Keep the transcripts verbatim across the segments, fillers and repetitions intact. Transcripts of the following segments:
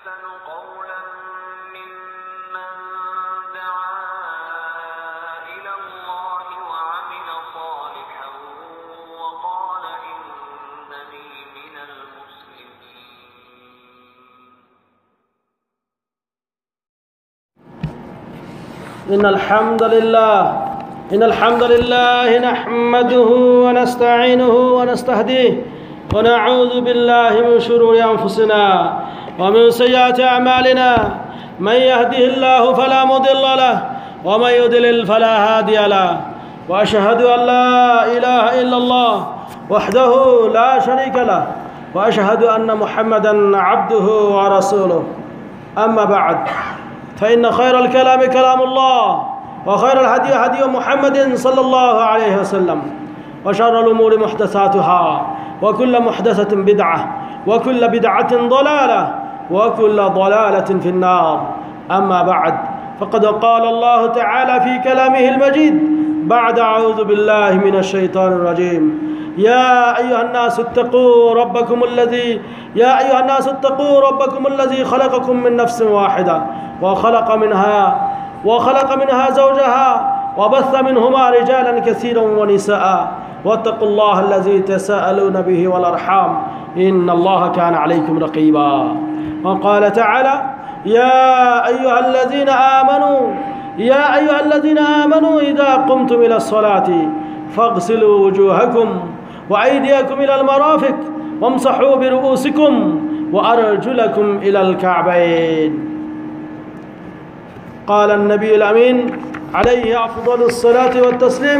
أحسن قولا ممن دعا إلى الله وعمل صالحا وقال إنني من المسلمين. إن الحمد لله إن الحمد لله نحمده ونستعينه ونستهديه ونعوذ بالله من شرور أنفسنا ومن سيئات أعمالنا. من يهده الله فلا مضل له ومن يضلل فلا هادي له، وأشهد أن لا إله إلا الله وحده لا شريك له، وأشهد أن محمدا عبده ورسوله. أما بعد، فإن خير الكلام كلام الله، وخير الهدي هدي محمد صلى الله عليه وسلم، وشر الأمور محدثاتها، وكل محدثة بدعة، وكل بدعة ضلالة، وكل ضلالة في النار. أما بعد، فقد قال الله تعالى في كلامه المجيد بعد أعوذ بالله من الشيطان الرجيم: يا أيها الناس اتقوا ربكم الذي يا أيها الناس اتقوا ربكم الذي خلقكم من نفس واحدة وخلق منها وخلق منها زوجها وبث منهما رجالا كثيرا ونساء واتقوا الله الذي تساءلون به والأرحام إن الله كان عليكم رقيبا. وقال تعالى: يا أيها الذين آمنوا يا أيها الذين آمنوا إذا قمتم إلى الصلاة فاغسلوا وجوهكم وأيديكم إلى المرافق وامسحوا برؤوسكم وأرجلكم إلى الكعبين. قال النبي الأمين عليه أفضل الصلاة والتسليم: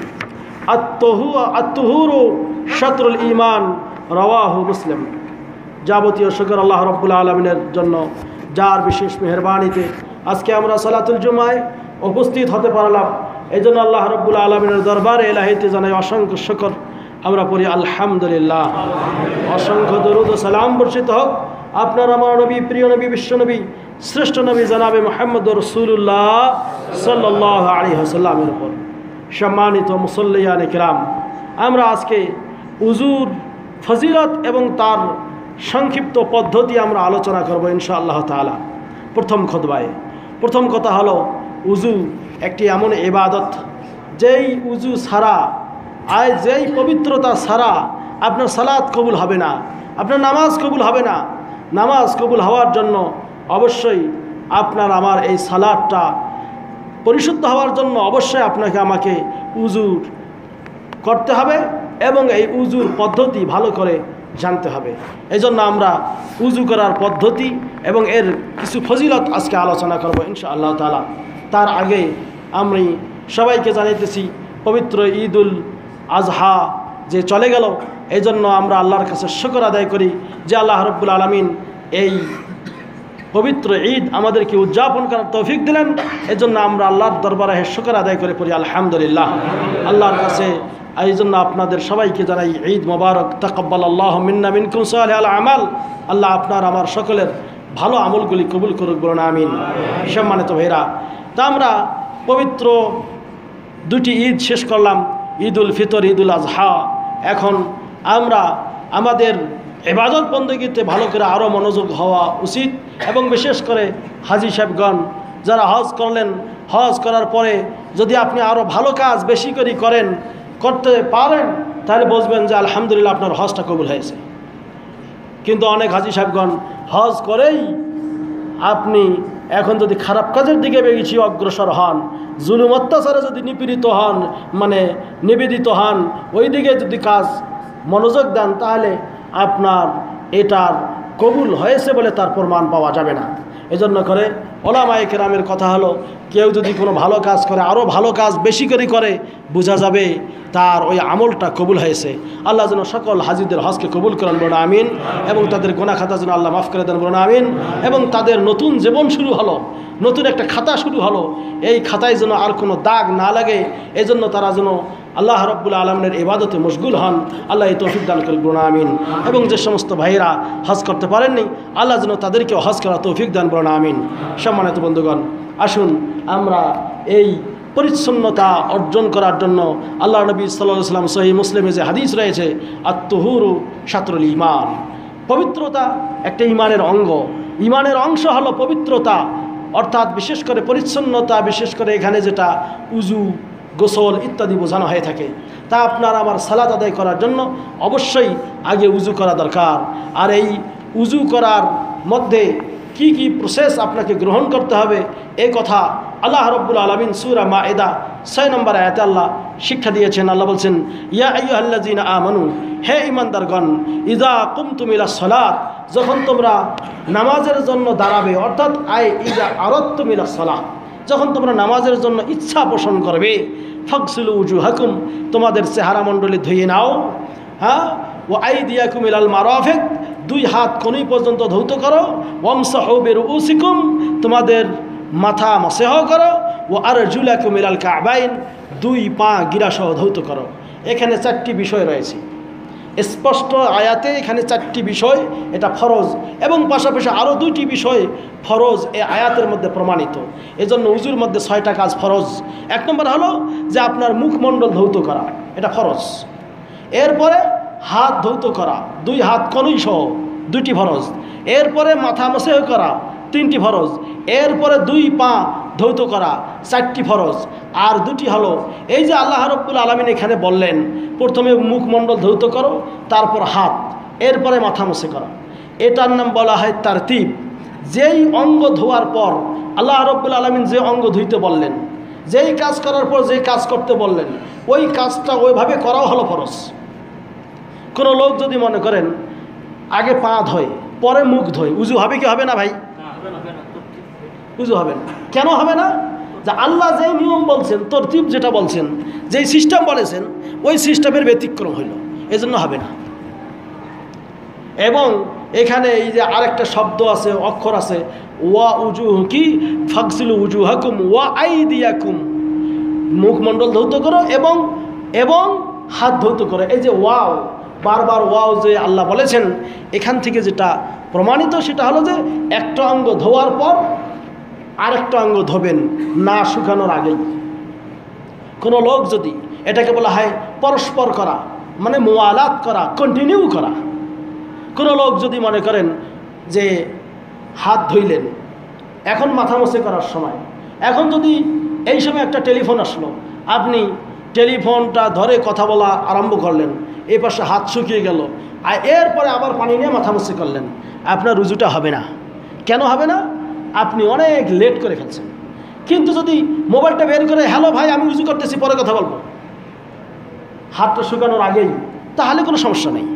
الطهور شطر الإيمان رواه مسلم। যাবতীয় শুকর আল্লাহ রাব্বুল আলামিনের জন্য, যার বিশেষ মেহেরবানিতে আজকে আমরা সালাতুল জুমায় উপস্থিত হতে পারলাম। এই জন্য আল্লাহ রাব্বুল আলামিনের দরবারে ইলাহিতে জানাই অসংখ্য শুকর। আমরা পড়ি আলহামদুলিল্লাহ। অসংখ্য দরুদ ও সালাম বর্ষিত হোক আপনার আমার নবী, প্রিয় নবী, বিশ্ব নবী, শ্রেষ্ঠ নবী জনাবে মুহাম্মদ রাসূলুল্লাহ সাল্লাল্লাহু আলাইহি ওয়াসাল্লামের উপর। সম্মানিত মুসল্লিয়ানে কিরাম, আমরা আজকে উজুর ফজিলত এবং তার সংক্ষিপ্ত পদ্ধতি আমরা আলোচনা করব ইনশাআল্লাহ তাআলা। প্রথম খুতবায় প্রথম কথা হলো, উজু একটি এমন ইবাদত যেই উজু ছাড়া, আয় যেই পবিত্রতা ছাড়া আপনার সালাত কবুল হবে না, আপনার নামাজ কবুল হবে না। নামাজ কবুল হওয়ার জন্য অবশ্যই আপনার আমার এই সালাতটা পরিশুদ্ধ হওয়ার জন্য অবশ্যই আপনাকে আমাকে উজুর করতে হবে এবং এই উজুর পদ্ধতি ভালো করে জানতে হবে। এই জন্য আমরা উজু করার পদ্ধতি এবং এর কিছু ফজিলত আজকে আলোচনা করব ইনশাআল্লাহ তাআলা। তার আগে আমি সবাইকে জানাইতেছি, পবিত্র ঈদুল আজহা যে চলে গেল, এই জন্য আমরা আল্লাহর কাছে শুকর আদায় করি যে আল্লাহ রাব্বুল আলামিন এই পবিত্র ঈদ আমাদেরকে উদযাপন করার তৌফিক দিলেন। এই জন্য আমরা আল্লাহর দরবারে শুকর আদায় করে পড়ি আলহামদুলিল্লাহ। আল্লাহর কাছে এই জন্য আপনাদের সবাইকে জানাই ঈদ মোবারক। তাকাব্বালাল্লাহু মিন্না মিনকুম সালিহাল আমাল। আল্লাহ আপনার আমার সকলের ভালো আমলগুলি কবুল করুক, বলুন আমিন। সম্মানিত ভাইরা, তা আমরা পবিত্র দুটি ঈদ শেষ করলাম, ঈদুল ফিতর, ঈদুল আজহা। এখন আমরা আমাদের ইবাদত বন্দেগীতে ভালো করে আরও মনোযোগ হওয়া উচিত এবং বিশেষ করে হাজী সাহেবগণ যারা হজ করলেন, হজ করার পরে যদি আপনি আরও ভালো কাজ বেশি করে করেন করতে পারেন তাহলে বুঝবেন যে আলহামদুলিল্লাহ আপনার হজটা কবুল হয়েছে। কিন্তু অনেক হাজী সাহেবগণ হজ করেই আপনি এখন যদি খারাপ কাজের দিকে বেশি অগ্রসর হন, জুলুম অত্যাচারে যদি নিপীড়িত হন, মানে নিবেদিত হন, ওই দিকে যদি কাজ মনোযোগ দেন তাহলে আপনার এটার কবুল হয়েছে বলে তার প্রমাণ পাওয়া যাবে না। এজন্য করে ওলামায়ে কেরামের কথা হলো, কেউ যদি কোনো ভালো কাজ করে, আরও ভালো কাজ বেশি করে করে, বোঝা যাবে তার ওই আমলটা কবুল হয়েছে। আল্লাহ যেন সকল হাজিদের হজকে কবুল করেন, বলুন আমিন। এবং তাদের গোনা খাতা যেন আল্লাহ মাফ করে দেন, বলুন আমিন। এবং তাদের নতুন জীবন শুরু হলো, নতুন একটা খাতা শুরু হলো, এই খাতায় যেন আর কোনো দাগ না লাগে, এই জন্য তারা যেন আল্লাহ রাব্বুল আলামিনের ইবাদতে মশগুল হন। আল্লাহ এই তৌফিক দান করেন, বলুন আমিন। এবং যে সমস্ত ভাইরা হজ করতে পারেননি, আল্লাহ যেন তাদেরকেও হজ করার তৌফিক দান, বলুন আমিন। সম্মানিত বন্ধুগণ, আসুন আমরা এই পরিচ্ছন্নতা অর্জন করার জন্য আল্লাহ নবী সাল্লাল্লাহু আলাইহি ওয়াসাল্লাম সহিহ মুসলিমে যে হাদিস রয়েছে, আত-তুহুরু শাতরুল ঈমান, পবিত্রতা একটা ঈমানের অঙ্গ। ইমানের অংশ হলো পবিত্রতা, অর্থাৎ বিশেষ করে পরিচ্ছন্নতা, বিশেষ করে এখানে যেটা উজু, গোসল ইত্যাদি বোঝানো হয়ে থাকে। তা আপনার আমার সালাত আদায় করার জন্য অবশ্যই আগে উজু করা দরকার। আর এই উজু করার মধ্যে কি কি প্রসেস আপনাকে গ্রহণ করতে হবে এই কথা আল্লাহ রাব্বুল আলামিন সূরা মায়েদা ছয় নম্বর আয়াতে আল্লাহ শিক্ষা দিয়েছেন। আল্লাহ বলছেন, ইয়া আইয়ুহাল্লাযীনা আমানু, হে ঈমানদারগণ, ইযা কুমতুম ইলাস সালাত, যখন তোমরা নামাজের জন্য দাঁড়াবে, অর্থাৎ আই ইযা আরাদতুম ইলাস সালাত, যখন তোমরা নামাজের জন্য ইচ্ছা পোষণ করবে, ফাগসিলু উজুহাকুম, তোমাদের চেহারা মণ্ডলী ধুয়ে নাও, হ্যাঁ, ও আইদিয়াকুম ইলাল মারাফিক, দুই হাত কনুই পর্যন্ত ধৌত করো, ওয়ামসাহু বিরুউসিকুম, তোমাদের মাথা মসেহ করো, ও আরজুলাকুম ইলাল কাবাইন, দুই পা গিরাসহ ধৌত করো। এখানে চারটি বিষয় রয়েছে স্পষ্ট আয়াতে, এখানে চারটি বিষয়, এটা ফরজ, এবং পাশাপাশি আরও দুইটি বিষয় ফরজ এই আয়াতের মধ্যে প্রমাণিত। এজন্য উজুর মধ্যে ছয়টা কাজ ফরজ। এক নম্বর হলো যে আপনার মুখমণ্ডল ধৌত করা, এটা ফরজ। এরপরে হাত ধৌত করা, দুই হাত কনুই সহ, দুইটি ফরজ। এরপরে মাথা মসেহ করা, তিনটি ফরজ। এরপরে দুই পা ধৌত করা, চারটি ফরজ। আর দুটি হলো এই যে আল্লাহ রাব্বুল আলামিন এখানে বললেন, প্রথমে মুখমণ্ডল ধৌত করো, তারপর হাত, এরপরে মাথা মসে করা। এটার নাম বলা হয় তারতিব। যেই অঙ্গ ধোয়ার পর আল্লাহ রাব্বুল আলামিন যে অঙ্গ ধুইতে বললেন, যেই কাজ করার পর যে কাজ করতে বললেন, ওই কাজটা ওইভাবে করাও হলো ফরজ। কোনো লোক যদি মনে করেন আগে পা ধোয় পরে মুখ ধোয়, উজু হবে কি হবে না ভাই? উজু হবে না। কেন হবে না? যে আল্লাহ যেই নিয়ম বলছেন, তরতিব যেটা বলছেন, যেই সিস্টেম বলেছেন, ওই সিস্টেমের ব্যতিক্রম হইল, এজন্য হবে না। এবং এখানে এই যে আরেকটা শব্দ আছে, অক্ষর আছে, ওয়া উজু কি ফাগসিলু উজুহাকুম ওয়া আইদিয়াকুম, মুখমণ্ডল ধৌত করো এবং এবং হাত ধৌত করো। এই যে ওয়াও, বারবার ওয়াও যে আল্লাহ বলেছেন, এখান থেকে যেটা প্রমাণিত সেটা হলো যে একটা অঙ্গ ধোয়ার পর আরেকটা অঙ্গ ধোবেন না শুকানোর আগেই। কোনো লোক যদি, এটাকে বলা হয় পরস্পর করা, মানে মুওয়ালাত করা, কন্টিনিউ করা। কোনো লোক যদি মনে করেন যে হাত ধুইলেন, এখন মাথা মসে করার সময়, এখন যদি এই সময় একটা টেলিফোন আসলো, আপনি টেলিফোনটা ধরে কথা বলা আরম্ভ করলেন, এই পাশে হাত শুকিয়ে গেল, আর এরপরে আবার পানি নিয়ে মাথা মসে করলেন, আপনার রুজুটা হবে না। কেন হবে না? আপনি অনেক লেট করে ফেলছেন। কিন্তু যদি মোবাইলটা বের করে, হ্যালো ভাই আমি উজু করতেছি, পরে কথা বলবো, হাতটা শুকানোর আগেই, তাহলে কোনো সমস্যা নেই।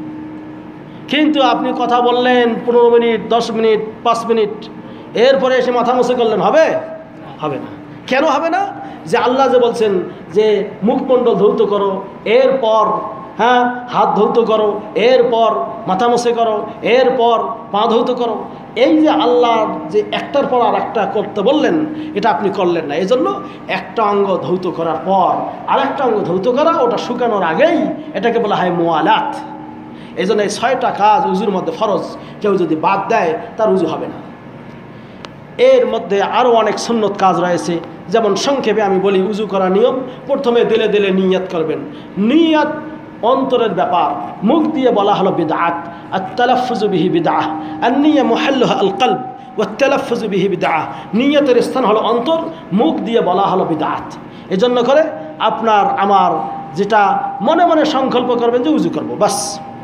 কিন্তু আপনি কথা বললেন পনেরো মিনিট, দশ মিনিট, পাঁচ মিনিট, এরপরে এসে মাথা মসে করলেন, হবে? হবে না। কেন হবে না? যে আল্লাহ যে বলছেন যে মুখমণ্ডল ধৌত করো, এরপর হ্যাঁ হাত ধৌত করো, এরপর মাথা মসে করো, এরপর পা ধৌত করো, এই যে আল্লাহ যে একটার পর আর একটা করতে বললেন, এটা আপনি করলেন না। এই জন্য একটা অঙ্গ ধৌত করার পর আরেকটা অঙ্গ ধৌত করা, ওটা শুকানোর আগেই, এটাকে বলা হয় মুওয়ালাত। এই জন্য এই ছয়টা কাজ উজুর মধ্যে ফরজ, কেউ যদি বাদ দেয় তার উজু হবে না। এর মধ্যে আরও অনেক সুন্নত কাজ রয়েছে, যেমন সংক্ষেপে আমি বলি উজু করার নিয়ম। প্রথমে দিলে দিলে নিয়ত করবেন। নিয়ত অন্তরের ব্যাপার, মুখ দিয়ে বলা হলো বিদআত। আত-তালাফফুযু বিহি বিদআহ, আন-নিয়া মুহাল্লুহা আল-কলব ওয়া আত-তালাফফুযু বিহি বিদআহ। নিয়তের স্থান হলো অন্তর, মুখ দিয়ে বলা হলো বিদআত। এজন্য করে আপনার আমার যেটা মনে মনে সংকল্প করবেন যে উজু করব, বাস।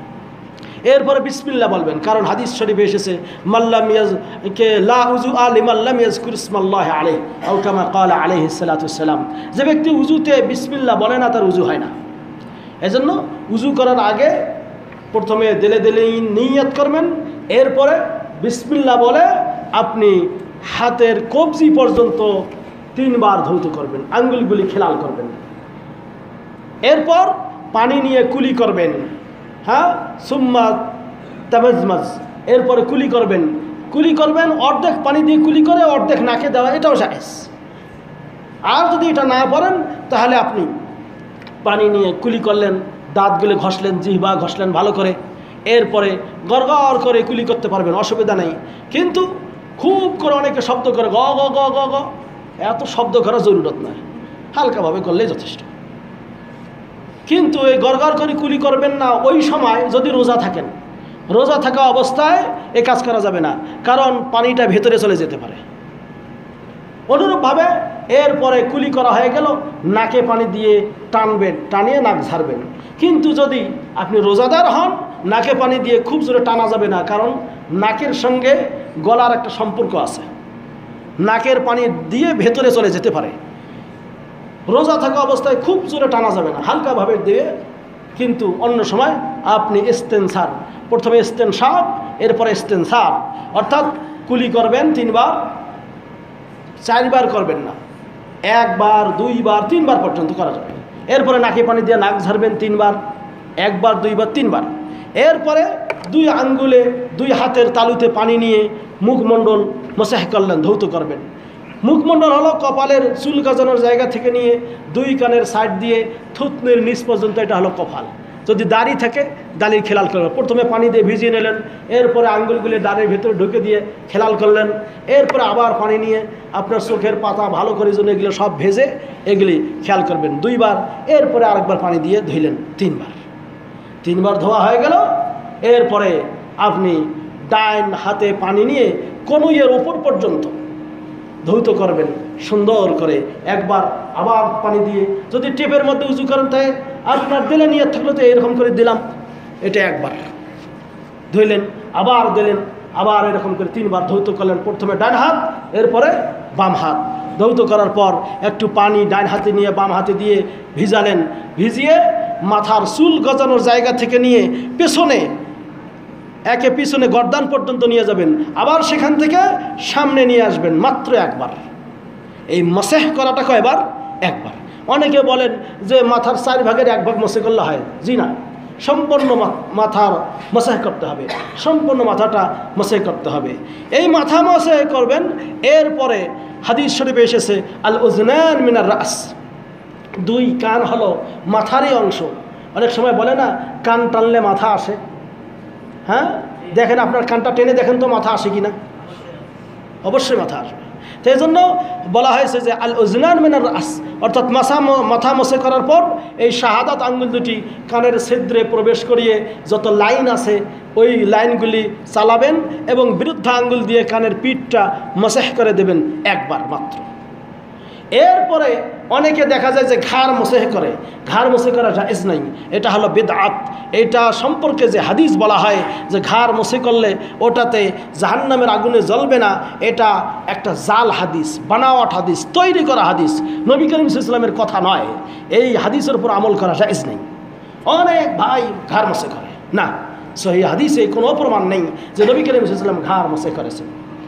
এরপরে বিসমিল্লাহ বলবেন, কারণ হাদিস শরীফে এসেছে, মাল্লাম ইয়াজ কে লা উজু আলি মাল্লাম ইয়াজকুর ইসমাল্লাহি আলাইহি আও কামা ক্বালা আলাইহিস সালাতু ওয়াসসালাম। যে ব্যক্তি উজুতে বিসমিল্লাহ বলে না, তার উজু হয় না। এজন্য উজু করার আগে প্রথমে দিলে দিলে নিয়ত করবেন, এরপরে বিসমিল্লাহ বলে আপনি হাতের কবজি পর্যন্ত তিনবার ধৌত করবেন, আঙ্গুলগুলি খেলাল করবেন। এরপর পানি নিয়ে কুলি করবেন, হ্যাঁ, সুম্মা তামাজমাজ, এরপরে কুলি করবেন। কুলি করবেন অর্ধেক পানি দিয়ে কুলি করে অর্ধেক নাকে দেওয়া, এটাও জায়েজ। আর যদি এটা না পারেন তাহলে আপনি পানি নিয়ে কুলি করলেন, দাঁতগুলো ঘষলেন, জিহ্বা ঘষলেন ভালো করে, এরপরে গড়গড় করে কুলি করতে পারবেন, অসুবিধা নেই। কিন্তু খুব করে অনেকে শব্দ করে গ গ গ গ গ, এত শব্দ করার জরুরত নয়, হালকাভাবে করলেই যথেষ্ট। কিন্তু এই গড়গড় করে কুলি করবেন না ওই সময় যদি রোজা থাকেন। রোজা থাকা অবস্থায় এ কাজ করা যাবে না, কারণ পানিটা ভেতরে চলে যেতে পারে। অনুরূপভাবে এরপরে কুলি করা হয়ে গেল, নাকে পানি দিয়ে টানবেন, টানিয়ে নাক ঝাড়বেন। কিন্তু যদি আপনি রোজাদার হন, নাকে পানি দিয়ে খুব জোরে টানা যাবে না, কারণ নাকের সঙ্গে গলার একটা সম্পর্ক আছে, নাকের পানি দিয়ে ভেতরে চলে যেতে পারে। রোজা থাকা অবস্থায় খুব জোরে টানা যাবে না, হালকাভাবে দিয়ে। কিন্তু অন্য সময় আপনি ইস্তেনসার, প্রথমে ইস্তেনসার, এরপরে ইস্তেনসার, অর্থাৎ কুলি করবেন তিনবার, চারবার করবেন না, একবার, দুইবার, তিনবার পর্যন্ত করা যাবে। এরপরে নাকে পানি দিয়ে নাক ঝাড়বেন তিনবার, একবার, দুইবার, তিনবার। এরপরে দুই আঙ্গুলে দুই হাতের তালুতে পানি নিয়ে মুখমণ্ডল মসাহ করলেন, ধৌত করবেন। মুখমণ্ডল হলো কপালের চুল গজানোর জায়গা থেকে নিয়ে দুই কানের সাইড দিয়ে থুতনির নিচ পর্যন্ত, এটা হলো কপাল। যদি দাড়ি থাকে দাড়ির খেলাল করবেন, প্রথমে পানি দিয়ে ভিজিয়ে নিলেন, এরপরে আঙ্গুলগুলি দাড়ির ভেতরে ঢুকে দিয়ে খেলাল করলেন, এরপরে আবার পানি নিয়ে আপনার চোখের পাতা ভালো করে জন্য এগুলো সব ভেজে এগুলি খেয়াল করবেন দুইবার, এরপরে আরেকবার পানি দিয়ে ধুইলেন তিনবার। তিনবার ধোয়া হয়ে গেল, এরপরে আপনি ডাইন হাতে পানি নিয়ে কনুইয়ের ওপর পর্যন্ত ধৌত করবেন সুন্দর করে, একবার আবার পানি দিয়ে। যদি টেপের মধ্যে উঁচু করেন তাই আপনার দিলে নিয়ে থাকলে তো এরকম করে দিলাম, এটা একবার ধুইলেন, আবার দিলেন, আবার এরকম করে তিনবার ধৌত করলেন। প্রথমে ডান হাত, এরপরে বাম হাত। ধৌত করার পর একটু পানি ডান হাতে নিয়ে বাম হাতে দিয়ে ভিজালেন, ভিজিয়ে মাথার চুল গজানোর জায়গা থেকে নিয়ে পেছনে, একে পিছনে গর্দান পর্যন্ত নিয়ে যাবেন, আবার সেখান থেকে সামনে নিয়ে আসবেন, মাত্র একবার। এই মসেহ করাটা কয়বার? একবার। অনেকে বলেন যে মাথার চার ভাগের এক ভাগ মসে করলে হয়। জি না, সম্পূর্ণ মাথার মসেহ করতে হবে, সম্পূর্ণ মাথাটা মসেহ করতে হবে। এই মাথা মসেহ করবেন। এরপরে হাদিস শরীফে এসেছে আল উজনান মিনার রাস, দুই কান হলো মাথারই অংশ। অনেক সময় বলে না কান টানলে মাথা আসে। হ্যাঁ, দেখেন আপনার কানটা টেনে দেখেন তো মাথা আসে কিনা, অবশ্যই মাথা আসবে। তো এই জন্য বলা হয়েছে যে আল উজনান মিনার রাস, অর্থাৎ মাথা মাথা মসে করার পর এই শাহাদাত আঙ্গুল দুটি কানের ছিদ্রে প্রবেশ করিয়ে যত লাইন আছে ওই লাইনগুলি চালাবেন এবং বিরুদ্ধ আঙ্গুল দিয়ে কানের পিঠটা মসেহ করে দেবেন একবার মাত্র। এরপরে অনেকে দেখা যায় যে ঘাড় মসেহ করে, ঘাড় মসে করা জায়েজ নাই, এটা হলো বিদআত। এটা সম্পর্কে যে হাদিস বলা হয় যে ঘাড় মসে করলে ওটাতে জাহান্নামের আগুনে জ্বলবে না, এটা একটা জাল হাদিস, বানাওয়াট হাদিস, তৈরি করা হাদিস, নবী করিম সাল্লাল্লাহু আলাইহি ওয়াসাল্লামের কথা নয়। এই হাদিসের উপর আমল করা জায়েজ নেই। অনেক ভাই ঘাড় মসে করে না, সহিহ হাদিসে কোনো প্রমাণ নেই যে নবী করিম সাল্লাল্লাহু আলাইহি ওয়াসাল্লাম ঘাড় মসে করেছেন।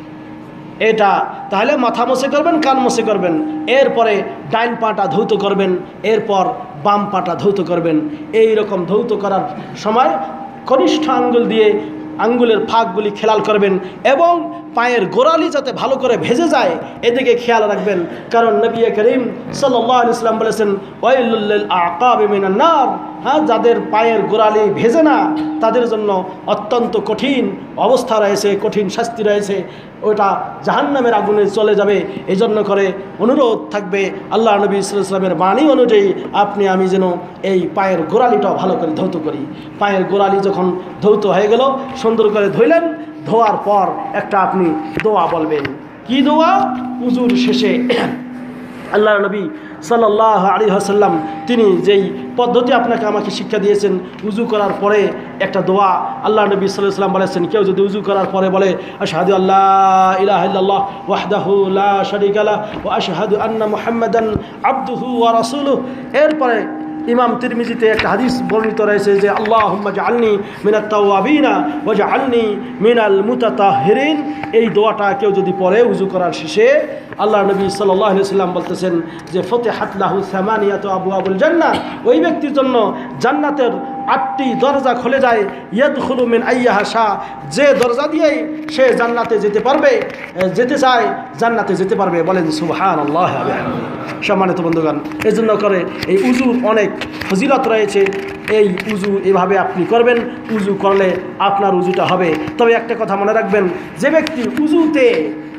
এটা তাহলে মাথা মসে করবেন, কান মসে করবেন, এরপরে ডাইন পাটা ধৌত করবেন, এরপর বাম পাটা ধৌত করবেন। এই রকম ধৌত করার সময় কনিষ্ঠ আঙ্গুল দিয়ে আঙ্গুলের ফাঁকগুলি খেয়াল করবেন এবং পায়ের গোড়ালি যাতে ভালো করে ভেজে যায় এদিকে খেয়াল রাখবেন। কারণ নবী করিম সাল্লাল্লাহু আলাইহি ওয়াসাল্লাম বলেছেন ওয়াইলুল লিল আকাবি মিনান নার, হ্যাঁ, যাদের পায়ের গোড়ালি ভেজে না তাদের জন্য অত্যন্ত কঠিন অবস্থা রয়েছে, কঠিন শাস্তি রয়েছে, ওটা জাহান্নামের আগুনে চলে যাবে। এই জন্য করে অনুরোধ থাকবে আল্লাহ নবী সাল্লাল্লাহু আলাইহি ওয়াসাল্লামের বাণী অনুযায়ী আপনি আমি যেন এই পায়ের গোড়ালিটাও ভালো করে ধৌত করি। পায়ের গোড়ালি যখন ধৌত হয়ে গেল, সুন্দর করে ধুইলেন, ধোয়ার পর একটা আপনি দোয়া বলবেন। কি দোয়া? উজুর শেষে আল্লাহ নবী সাল্লাল্লাহু আলাইহি ওয়াসাল্লাম তিনি যেই পদ্ধতি আপনাকে আমাকে শিক্ষা দিয়েছেন, উজু করার পরে একটা দোয়া আল্লাহ নবী সাল্লাল্লাহু আলাইহি ওয়াসাল্লাম বলেছেন, কেউ যদি উজু করার পরে বলে আশহাদু আল্লা ইলাহা ইল্লাল্লাহ ওয়াহদাহু লা শারীকা লাহু ওয়া আশহাদু আন্না মুহাম্মাদান আবদুহু ওয়া রাসূলুহু, এরপরে ইমাম তিরমিজিতে একটা হাদিস বর্ণিত রয়েছে যে আল্লাহুম্মা জাআলনি মিনাত তাওয়াবিনা ওয়া জাআলনি মিনাল মুতাতাহহিরিন। এই দোয়াটা কেউ যদি পড়ে উজু করার শেষে, আল্লাহ নবী সাল্লাল্লাহু আলাইহি ওয়াসাল্লাম বলতেছেন যে ফতিহাত লাহু সামানিয়াতু আবওয়াবুল জান্নাহ, ওই ব্যক্তির জন্য জান্নাতের আটটি দরজা খুলে যায়, ইয়াদখুলু মিন আইয়াহা শা, যে দরজা দিয়েই সে জান্নাতে যেতে পারবে, যেতে চায় জান্নাতে যেতে পারবে। বলেন সুবহানাল্লাহ। সম্মানিত বন্ধুগণ, এই জন্য করে এই উজুর অনেক ফজিলত রয়েছে। এই উজু এভাবে আপনি করবেন, উজু করলে আপনার উজুটা হবে। তবে একটা কথা মনে রাখবেন, যে ব্যক্তি উজুতে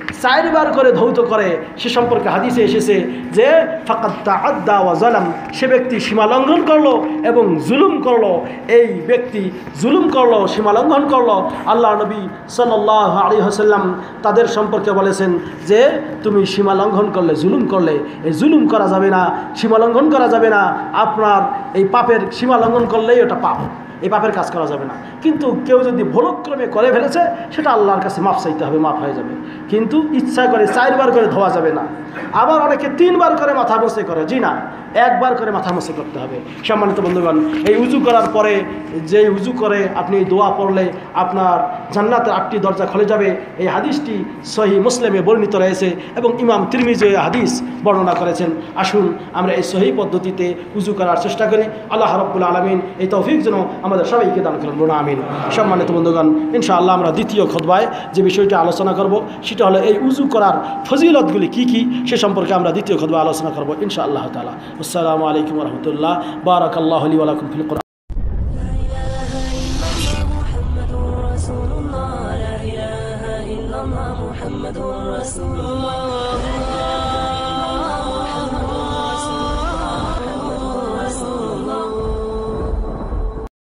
চারবার করে ধৌত করে সে সম্পর্কে হাদিসে এসেছে যে ফাকাদ তাআদ্দা ওয়া যালাম, সে ব্যক্তি সীমা লঙ্ঘন করলো এবং জুলুম করলো। এই ব্যক্তি জুলুম করলো, সীমা লঙ্ঘন করলো। আল্লাহ নবী সাল্লাল্লাহু আলাইহি ওয়াসাল্লাম তাদের সম্পর্কে বলেছেন যে তুমি সীমা লঙ্ঘন করলে, জুলুম করলে, এই জুলুম করা যাবে না, সীমা লঙ্ঘন করা যাবে না। আপনার এই পাপের সীমা লঙ্ঘন করলেই ওটা পাপ, এই পাপের কাজ করা যাবে না। কিন্তু কেউ যদি ভুলক্রমে করে ফেলেছে সেটা আল্লাহর কাছে মাফ চাইতে হবে, মাফ হয়ে যাবে। কিন্তু ইচ্ছা করে চারবার করে ধোয়া যাবে না। আবার অনেকে তিনবার করে মাথা মুছে করে, জি না, একবার করে মাথা মুছে করতে হবে। সম্মানিত বন্ধুগণ, এই উজু করার পরে যে উজু করে আপনি দোয়া পড়লে আপনার জান্নাতের আটটি দরজা খুলে যাবে, এই হাদিসটি সহিহ মুসলিমে বর্ণিত রয়েছে এবং ইমাম তিরমিজি হাদিস বর্ণনা করেছেন। আসুন আমরা এই সহিহ পদ্ধতিতে উজু করার চেষ্টা করি। আল্লাহ রাব্বুল আলামিন এই তৌফিক যেন আমাদের সবাইকে দান করেন, বলুন আমিন। সম্মানিত বন্ধুগণ, ইনশাআল্লাহ আমরা দ্বিতীয় খুতবায় যে বিষয়টি আলোচনা করব সেটা হলো এই উজু করার ফজিলতগুলি কি কি, সে সম্পর্কে আমরা দ্বিতীয় খুতবায় আলোচনা করব ইনশাআল্লাহ তাআলা। আসসালামু আলাইকুম ওয়া রাহমাতুল্লাহ। বারাকাল্লাহু লি ওয়া লাকুম ফিল কুরআন। محمد رسول الله